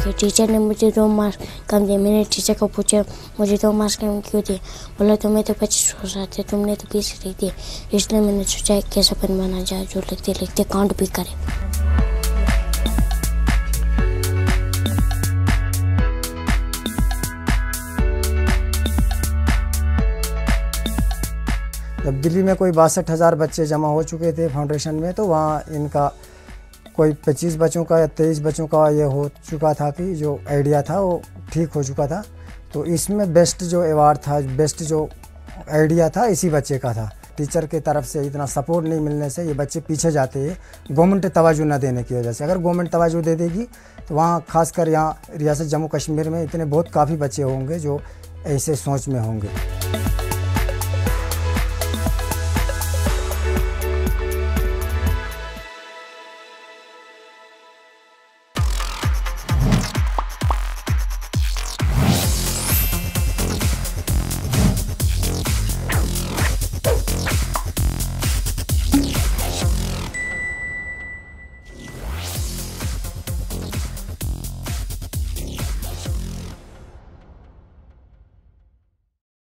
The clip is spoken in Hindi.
कि टीचर ने मुझे 2 मार्क्स कम दिए। मैंने टीचर को पूछा मुझे 2 मार्क्स कम क्यों दिए? बोला तुम्हें तो 25 आते, तुमने तो 20 लिख दिए। इसलिए मैंने सोचा कैसा पेन बना जाए जो लिखते लिखते काउंट भी करे। जब दिल्ली में कोई 62,000 बच्चे जमा हो चुके थे फाउंडेशन में, तो वहाँ इनका कोई 25 बच्चों का या 23 बच्चों का ये हो चुका था कि जो आइडिया था वो ठीक हो चुका था। तो इसमें बेस्ट जो अवार्ड था, बेस्ट जो आइडिया था इसी बच्चे का था। टीचर की तरफ से इतना सपोर्ट नहीं मिलने से ये बच्चे पीछे जाते हैं, गवर्नमेंट तवज्जो न देने की वजह से। अगर गवर्नमेंट तवज्जो दे देगी तो वहाँ खासकर यहाँ रियासत जम्मू कश्मीर में इतने बहुत काफ़ी बच्चे होंगे जो ऐसे सोच में होंगे।